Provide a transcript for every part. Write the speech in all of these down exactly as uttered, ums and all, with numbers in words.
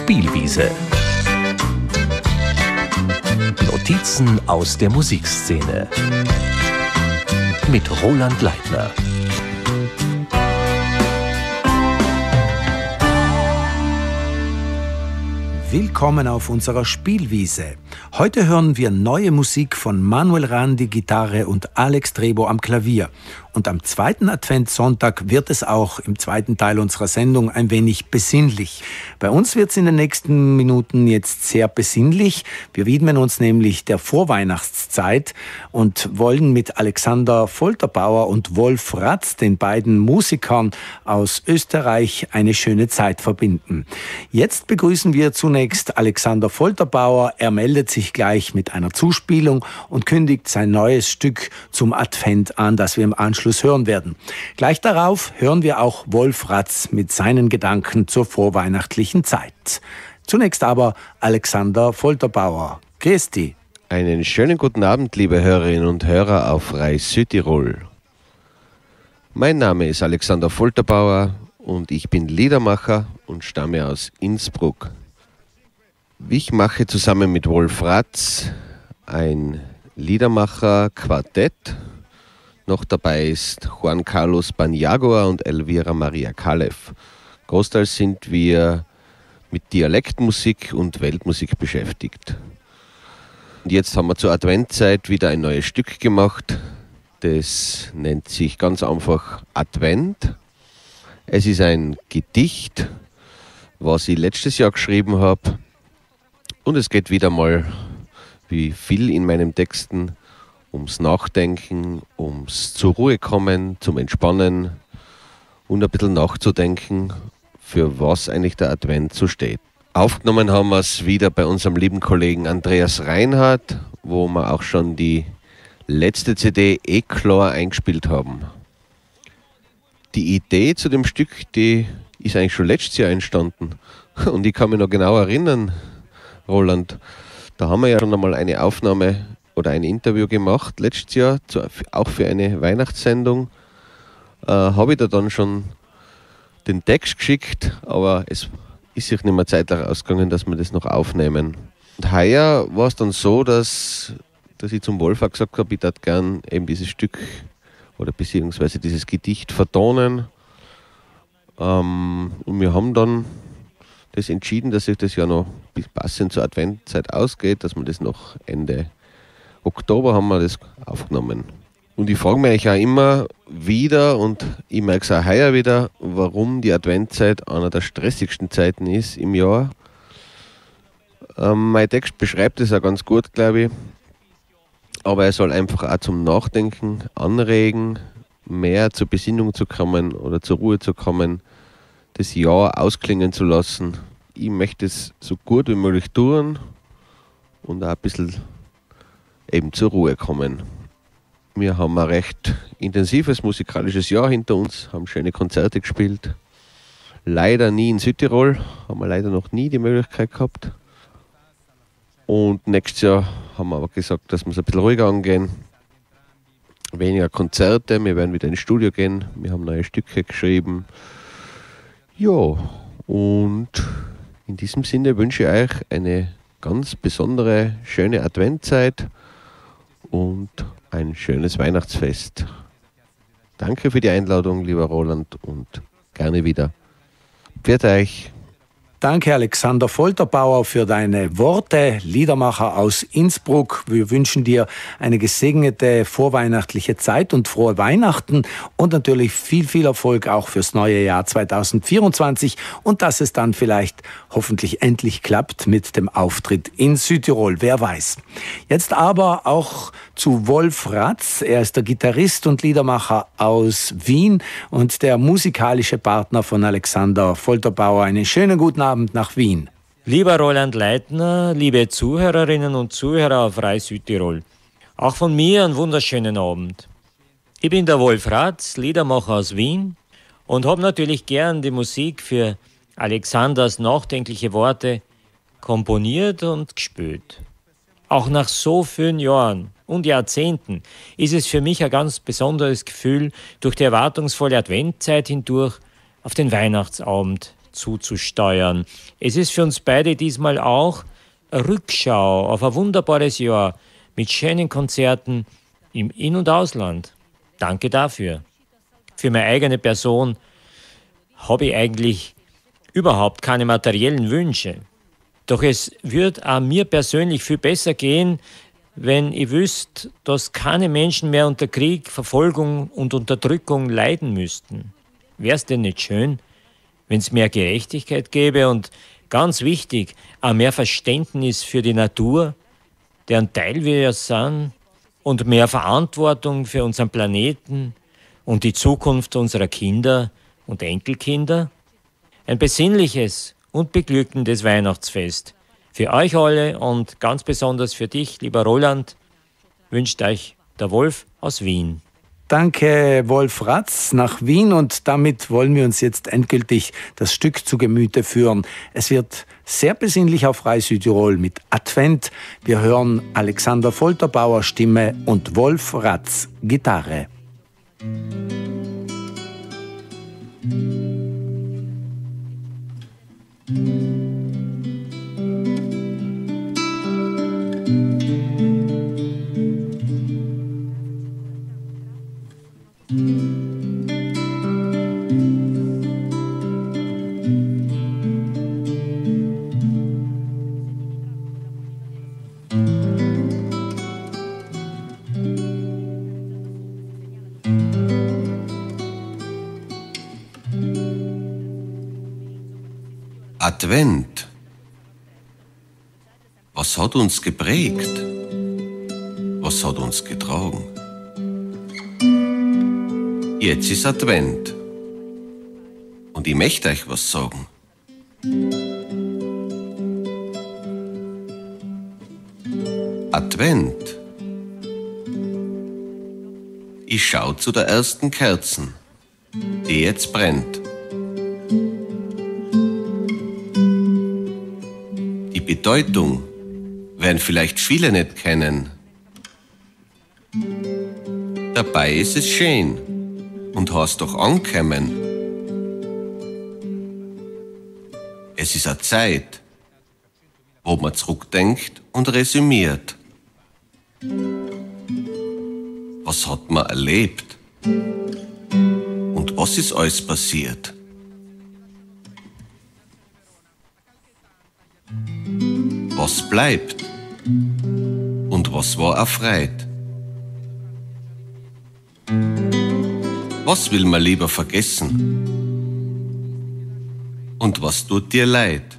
Spielwiese. Notizen aus der Musikszene. Mit Roland Leitner. Willkommen auf unserer Spielwiese. Heute hören wir neue Musik von Manuel Randi, Gitarre und Alex Trebo am Klavier. Und am zweiten Adventssonntag wird es auch im zweiten Teil unserer Sendung ein wenig besinnlich. Bei uns wird es in den nächsten Minuten jetzt sehr besinnlich. Wir widmen uns nämlich der Vorweihnachtszeit und wollen mit Alexander Folterbauer und Wolf Ratz, den beiden Musikern aus Österreich, eine schöne Zeit verbinden. Jetzt begrüßen wir zunächst Alexander Folterbauer. Er meldet sich gleich mit einer Zuspielung und kündigt sein neues Stück zum Advent an, das wir im Anschluss hören werden. Gleich darauf hören wir auch Wolf Ratz mit seinen Gedanken zur vorweihnachtlichen Zeit. Zunächst aber Alexander Folterbauer. Grüß dich. Einen schönen guten Abend, liebe Hörerinnen und Hörer auf Reis Südtirol. Mein Name ist Alexander Folterbauer und ich bin Liedermacher und stamme aus Innsbruck. Ich mache zusammen mit Wolf Ratz ein Liedermacher-Quartett. Noch dabei ist Juan Carlos Paniagua und Elvira Maria Kalev. Großteils sind wir mit Dialektmusik und Weltmusik beschäftigt. Und jetzt haben wir zur Adventzeit wieder ein neues Stück gemacht. Das nennt sich ganz einfach Advent. Es ist ein Gedicht, was ich letztes Jahr geschrieben habe. Und es geht wieder mal, wie viel in meinen Texten, ums Nachdenken, ums zur Ruhe kommen, zum Entspannen und ein bisschen nachzudenken, für was eigentlich der Advent so steht. Aufgenommen haben wir es wieder bei unserem lieben Kollegen Andreas Reinhardt, wo wir auch schon die letzte C D Eclor eingespielt haben. Die Idee zu dem Stück, die ist eigentlich schon letztes Jahr entstanden. Und ich kann mich noch genau erinnern, Roland, da haben wir ja schon einmal eine Aufnahme oder ein Interview gemacht, letztes Jahr, zu, auch für eine Weihnachtssendung. Äh, habe ich da dann schon den Text geschickt, aber es ist sich nicht mehr Zeit ausgegangen, dass wir das noch aufnehmen. Und heuer war es dann so, dass, dass ich zum Wolf auch gesagt habe, ich würde gern eben dieses Stück oder beziehungsweise dieses Gedicht vertonen. Ähm, und wir haben dann das entschieden, dass sich das ja noch passend zur Adventzeit ausgeht, dass wir das noch Ende Oktober haben wir das aufgenommen. Und ich frage mich auch immer wieder, und ich merke es auch heuer wieder, warum die Adventzeit einer der stressigsten Zeiten ist im Jahr. Ähm, mein Text beschreibt es auch ganz gut, glaube ich. Aber er soll einfach auch zum Nachdenken anregen, mehr zur Besinnung zu kommen oder zur Ruhe zu kommen, das Jahr ausklingen zu lassen. Ich möchte es so gut wie möglich tun und auch ein bisschen eben zur Ruhe kommen. Wir haben ein recht intensives musikalisches Jahr hinter uns, haben schöne Konzerte gespielt. Leider nie in Südtirol, haben wir leider noch nie die Möglichkeit gehabt. Und nächstes Jahr haben wir aber gesagt, dass wir es ein bisschen ruhiger angehen. Weniger Konzerte, wir werden wieder ins Studio gehen, wir haben neue Stücke geschrieben. Ja, und in diesem Sinne wünsche ich euch eine ganz besondere, schöne Adventzeit und ein schönes Weihnachtsfest. Danke für die Einladung, lieber Roland, und gerne wieder. Pfiat euch. Danke, Alexander Folterbauer, für deine Worte. Liedermacher aus Innsbruck. Wir wünschen dir eine gesegnete vorweihnachtliche Zeit und frohe Weihnachten und natürlich viel, viel Erfolg auch fürs neue Jahr zweitausendvierundzwanzig und dass es dann vielleicht hoffentlich endlich klappt mit dem Auftritt in Südtirol. Wer weiß. Jetzt aber auch zu Wolf Ratz. Er ist der Gitarrist und Liedermacher aus Wien und der musikalische Partner von Alexander Folterbauer. Einen schönen guten Abend nach Wien. Lieber Roland Leitner, liebe Zuhörerinnen und Zuhörer auf Reis Südtirol, auch von mir einen wunderschönen Abend. Ich bin der Wolf Ratz, Liedermacher aus Wien und habe natürlich gern die Musik für Alexanders nachdenkliche Worte komponiert und gespielt. Auch nach so vielen Jahren und Jahrzehnten ist es für mich ein ganz besonderes Gefühl, durch die erwartungsvolle Adventzeit hindurch auf den Weihnachtsabend zuzusteuern. Es ist für uns beide diesmal auch eine Rückschau auf ein wunderbares Jahr mit schönen Konzerten im In- und Ausland. Danke dafür. Für meine eigene Person habe ich eigentlich überhaupt keine materiellen Wünsche. Doch es würde auch mir persönlich viel besser gehen, wenn ich wüsste, dass keine Menschen mehr unter Krieg, Verfolgung und Unterdrückung leiden müssten. Wäre es denn nicht schön, wenn es mehr Gerechtigkeit gäbe und, ganz wichtig, auch mehr Verständnis für die Natur, deren Teil wir ja sind, und mehr Verantwortung für unseren Planeten und die Zukunft unserer Kinder und Enkelkinder? Ein besinnliches und beglückendes Weihnachtsfest. Für euch alle und ganz besonders für dich, lieber Roland, wünscht euch der Wolf aus Wien. Danke, Wolf Ratz, nach Wien, und damit wollen wir uns jetzt endgültig das Stück zu Gemüte führen. Es wird sehr besinnlich auf Frei Südtirol mit Advent. Wir hören Alexander Folterbauer Stimme und Wolf Ratz Gitarre. Advent. Was hat uns geprägt? Was hat uns getragen? Jetzt ist Advent. Und ich möchte euch was sagen. Advent. Ich schau zu der ersten Kerzen, die jetzt brennt. Die Bedeutung werden vielleicht viele nicht kennen. Dabei ist es schön und hast doch angekommen. Es ist eine Zeit, wo man zurückdenkt und resümiert. Was hat man erlebt? Und was ist alles passiert? Was bleibt? Und was war erfreut? Was will man lieber vergessen? Und was tut dir leid?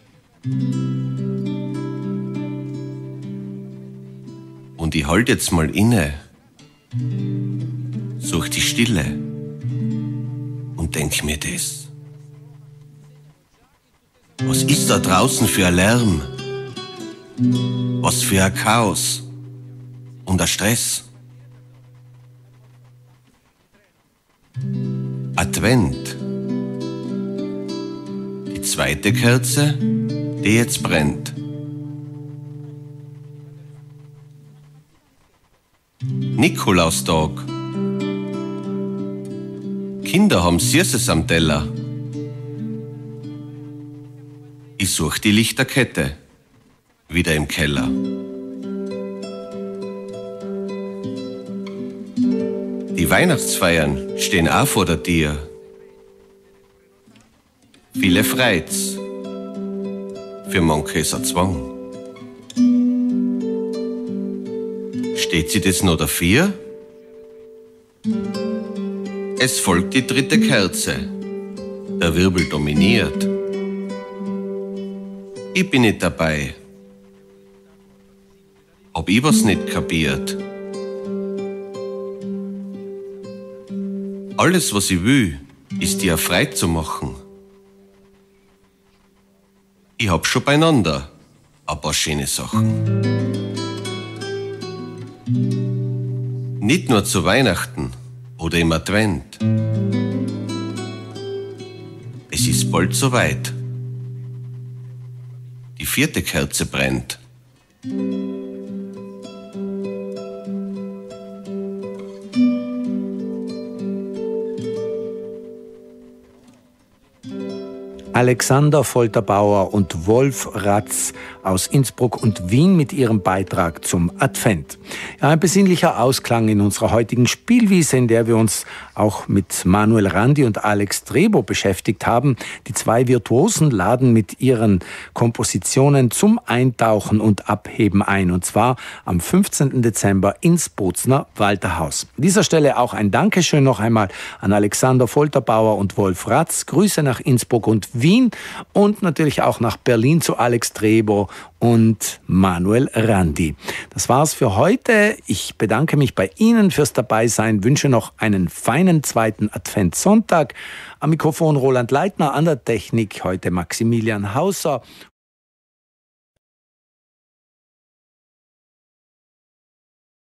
Und ich halt jetzt mal inne, such die Stille und denk mir das. Was ist da draußen für ein Lärm? Was für ein Chaos und ein Stress? Advent. Die zweite Kerze, die jetzt brennt. Nikolaustag. Kinder haben Süßes am Teller. Ich such die Lichterkette wieder im Keller. Die Weihnachtsfeiern stehen auch vor der Tür. Viele freut's, für manche ist ein Zwang. Steht sie das noch dafür? Es folgt die dritte Kerze, der Wirbel dominiert. Ich bin nicht dabei. Hab ich was nicht kapiert? Alles, was ich will, ist dir frei zu machen. Ich hab schon beieinander ein paar schöne Sachen. Nicht nur zu Weihnachten oder im Advent. Es ist bald soweit. Die vierte Kerze brennt. Alexander Folterbauer und Wolf Ratz aus Innsbruck und Wien mit ihrem Beitrag zum Advent. Ja, ein besinnlicher Ausklang in unserer heutigen Spielwiese, in der wir uns auch mit Manuel Randi und Alex Trebo beschäftigt haben. Die zwei Virtuosen laden mit ihren Kompositionen zum Eintauchen und Abheben ein, und zwar am fünfzehnten Dezember ins Bozner Walterhaus. An dieser Stelle auch ein Dankeschön noch einmal an Alexander Folterbauer und Wolf Ratz. Grüße nach Innsbruck und Wien und natürlich auch nach Berlin zu Alex Trebo und Manuel Randi. Das war's für heute. Ich bedanke mich bei Ihnen fürs Dabeisein, wünsche noch einen feinen zweiten Adventssonntag. Am Mikrofon Roland Leitner, an der Technik heute Maximilian Hauser.